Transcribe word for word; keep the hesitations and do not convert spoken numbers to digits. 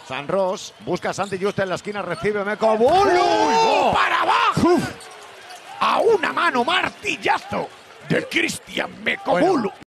San Ros busca a Santi Juste en la esquina, recibe Mekobulu. ¡Oh! ¡Para abajo! Uf. A una mano, martillazo de Cristian Mekobulu. Bueno.